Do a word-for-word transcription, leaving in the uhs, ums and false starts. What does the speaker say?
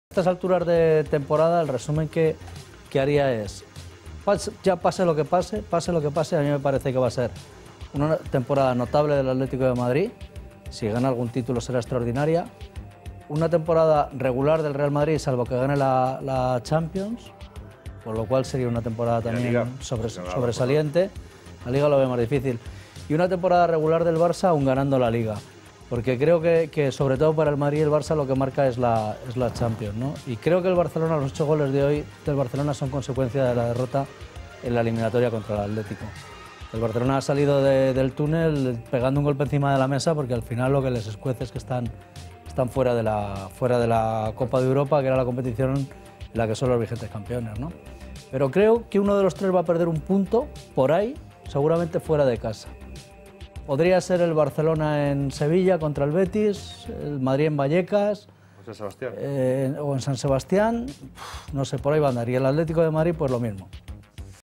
A estas alturas de temporada, el resumen que, que haría es, ya pase lo que pase, pase lo que pase, a mí me parece que va a ser una temporada notable del Atlético de Madrid. Si gana algún título será extraordinaria. Una temporada regular del Real Madrid, salvo que gane la, la Champions, por lo cual sería una temporada también sobre, sobresaliente. La Liga lo ve más difícil. Y una temporada regular del Barça, aún ganando la Liga. Porque creo que, que sobre todo para el Madrid y el Barça lo que marca es la, es la Champions, ¿no? Y creo que el Barcelona, los ocho goles de hoy del Barcelona son consecuencia de la derrota en la eliminatoria contra el Atlético. El Barcelona ha salido de, del túnel pegando un golpe encima de la mesa porque al final lo que les escuece es que están, están fuera, de la, fuera de la Copa de Europa, que era la competición en la que son los vigentes campeones, ¿no? Pero creo que uno de los tres va a perder un punto por ahí, seguramente fuera de casa. Podría ser el Barcelona en Sevilla contra el Betis, el Madrid en Vallecas o, San Sebastián. Eh, o en San Sebastián, no sé, por ahí va a andar. Y el Atlético de Madrid, pues lo mismo.